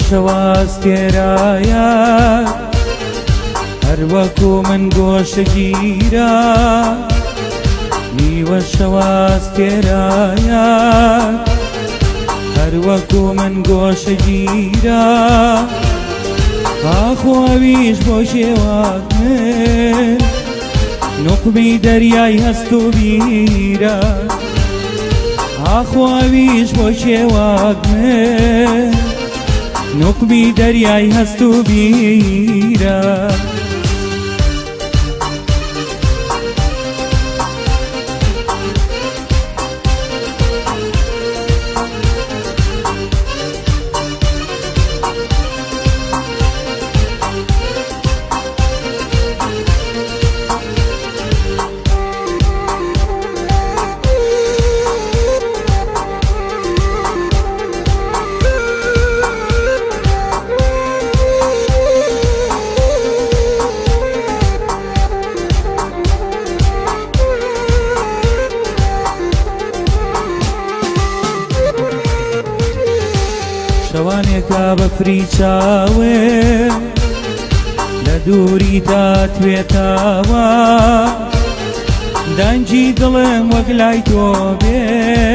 شەواستێرایە هەر وەکو من گۆشەگیرە نیوە شەواستێرایە هەر وەکو من گۆشەگیرە ئاخۆویش بۆ شێوات من نوقمی دەریای هەست و بیرە ئاخۆویش بۆ شێوات من نوقمی دەریای هەست و بیرە شەوانێکە بە فری چاوێ لە دووری تا توێتاوە دەنجی دڵم وەک لای تۆ بێ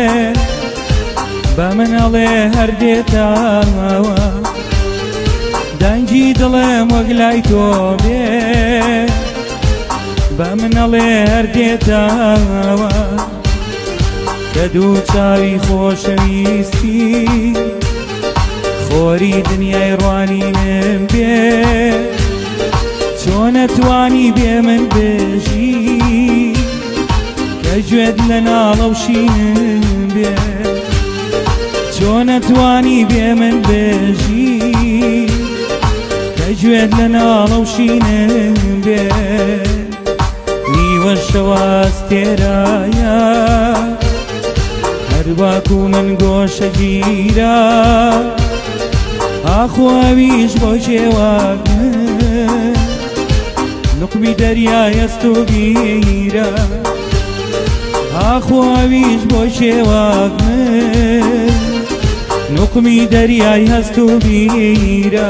بە منەڵێ هەر دێتاوە دەنجی دڵم وەک لای تۆ بێ بە منەڵێ هەر دێتاوە کە دوو چاوی خۆشەویستی خۆری دنیای ڕوانینم بێ چۆن نەتوانی بێ من بێژی کە گوێت لە ناڵە و شینم بێ چۆن نەتوانی بێ من بێژی کە گوێت لە ناڵە و شینم بێ نیوە شەواستێرایە هەر وەکو من گۆشەگیرە ئاخۆویش بۆ شێوات من نوقمی دەریای هەست و بیرە ئاخۆویش بۆ شێوات من نوقمی دەریای هەست و بیرە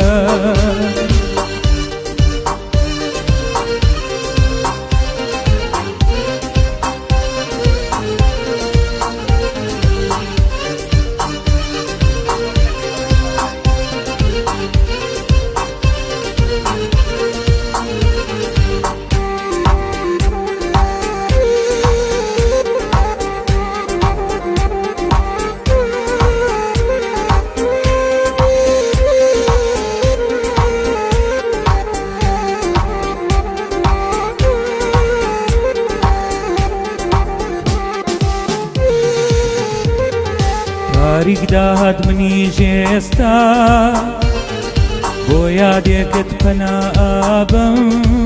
تاریک داهات منیش ئێستا بۆ یادێکت پەنا ئابم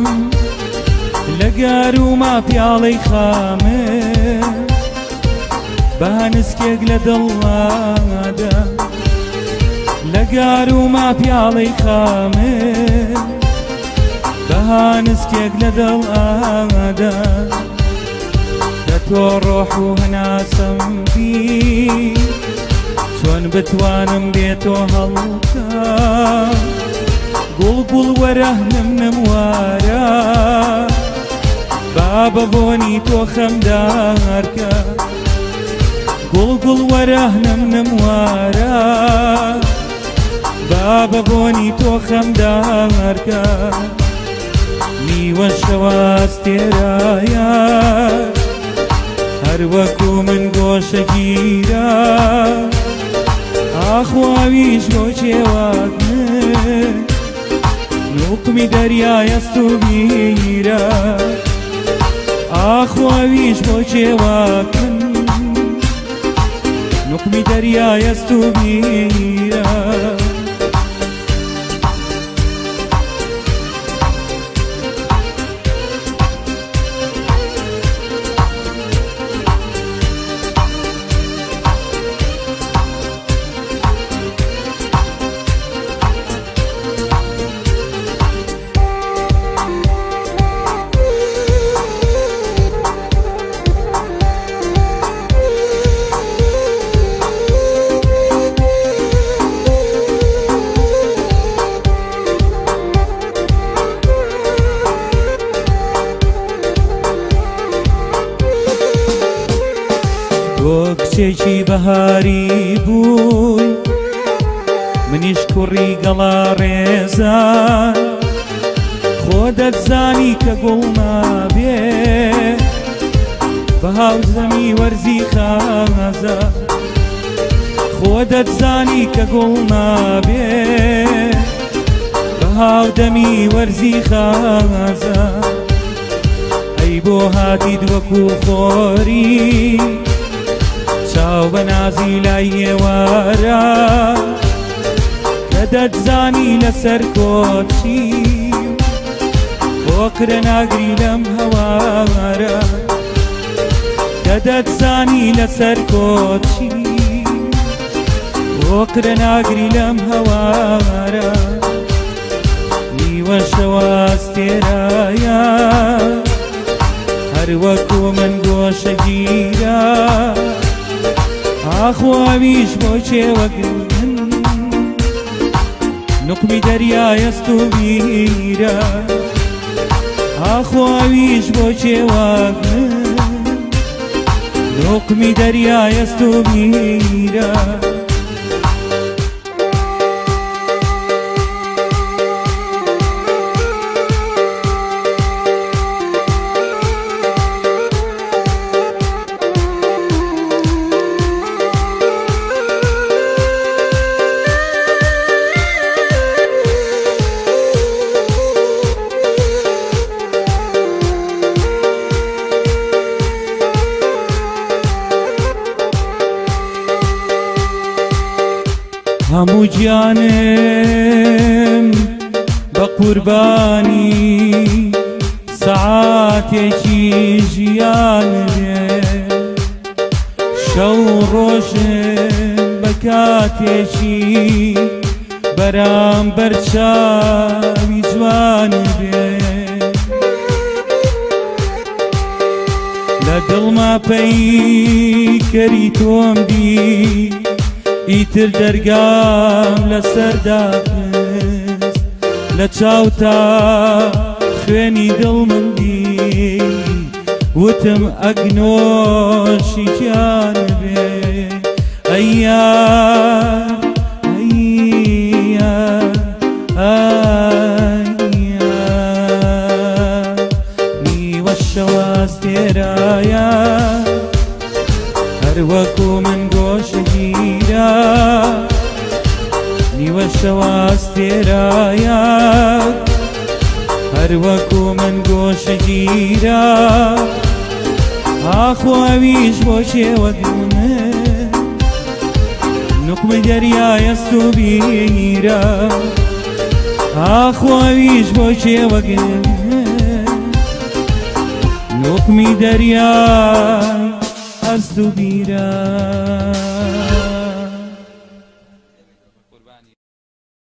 لە گاروما پیاڵەی خامێ بە هەنسکێک لە دڵمادا لە گاروما پیاڵەی خامێ بە هەنسکێک لە دڵمادا کە تۆ ڕۆح و هەناسەم بی چۆن بتوانم بێتۆ هەڵکە گوڵ گوڵ وەرە نم وارە با بە بۆنی تۆ خەمدارکە گوڵ گوڵ وەرە نم وارە با بە بۆنی تۆ خەمدارکە نیوە شەواستێرایە هەر وەکو من گۆشەگیرە ئاخۆویش بۆ شێوات من نوقمی دەریای هەست و بیرە ئاخۆویش بۆ شێوات من نوقمی دەریای هەست و بیرە کۆچێکی بەهاری بووی منیش کوڕی گەڵا ڕێزان خۆ دەتزانی کە گوڵ نابێ بە هاوزەمی وەرزی خازە خۆ دەتزانی کە گوڵ نابێ بە هاودەمی وەرزی خازە ئەی بۆ هاتیت وەکو خۆری چاو بە نازی لای ئێوارە کە دەتزانی لەسەر کۆچی بۆکرە ناگری لەم هەوارە کە دەتزانی لەسەر کۆچی بۆکرە ناگری لەم هەوارە نیوە شەواز تێرایە هەر وەکو من گۆشە گیرە ئاخواویش بۆ چێوەگرن نقمی دەریایەست و بیرە ئاخواویش بۆ چێوەگرن نقمی دەریایەست و بیرە هەموو گیانم بە قوربانی سەعاتێکی ژیان بێ شەو ڕۆژم بە کاتێکی بەرامبەر چاوی جوان بێ لە دڵما پەیکەری تۆم دی ئیتر دەرگام لەسەر داخست لە چاوتا خوێنی دڵ من دی وتم ئەگنۆشی گیان بێ ئەیار ئەیار ئەیار نیوە شەواز تێرایە هەر وەکو من گۆشە گیرە نیوە شەواز تێرایە هەر وەکو من گۆشە گیرە ئاخواویش بۆ چێوەگرن نقمی دەریایەست و بیرە ئاخواویش بۆ چێوەگرن نقمی دەریای هەست و بیرە